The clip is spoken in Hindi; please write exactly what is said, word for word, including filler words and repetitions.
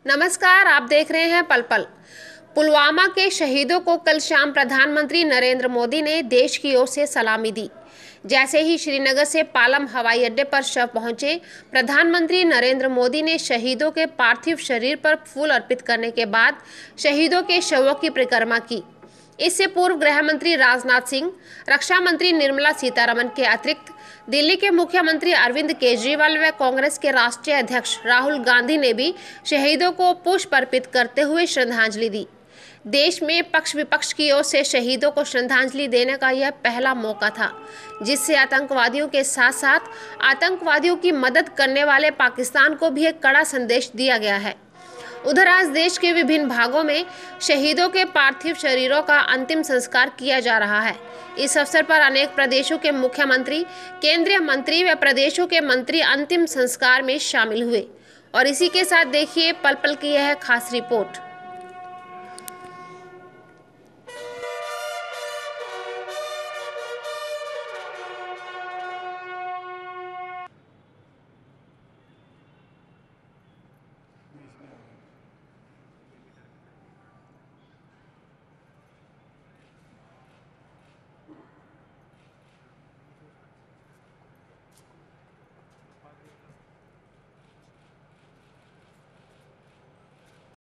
नमस्कार, आप देख रहे हैं पल पल। पुलवामा के शहीदों को कल शाम प्रधानमंत्री नरेंद्र मोदी ने देश की ओर से सलामी दी। जैसे ही श्रीनगर से पालम हवाई अड्डे पर शव पहुंचे, प्रधानमंत्री नरेंद्र मोदी ने शहीदों के पार्थिव शरीर पर फूल अर्पित करने के बाद शहीदों के शवों की परिक्रमा की। इससे पूर्व गृह मंत्री राजनाथ सिंह, रक्षा मंत्री निर्मला सीतारमण के अतिरिक्त दिल्ली के मुख्यमंत्री अरविंद केजरीवाल व कांग्रेस के राष्ट्रीय अध्यक्ष राहुल गांधी ने भी शहीदों को पुष्प अर्पित करते हुए श्रद्धांजलि दी। देश में पक्ष विपक्ष की ओर से शहीदों को श्रद्धांजलि देने का यह पहला मौका था, जिससे आतंकवादियों के साथ साथ आतंकवादियों की मदद करने वाले पाकिस्तान को भी एक कड़ा संदेश दिया गया है। उधर आज देश के विभिन्न भागों में शहीदों के पार्थिव शरीरों का अंतिम संस्कार किया जा रहा है। इस अवसर पर अनेक प्रदेशों के मुख्यमंत्री, केंद्रीय मंत्री व प्रदेशों के मंत्री अंतिम संस्कार में शामिल हुए। और इसी के साथ देखिए पल पल की यह खास रिपोर्ट।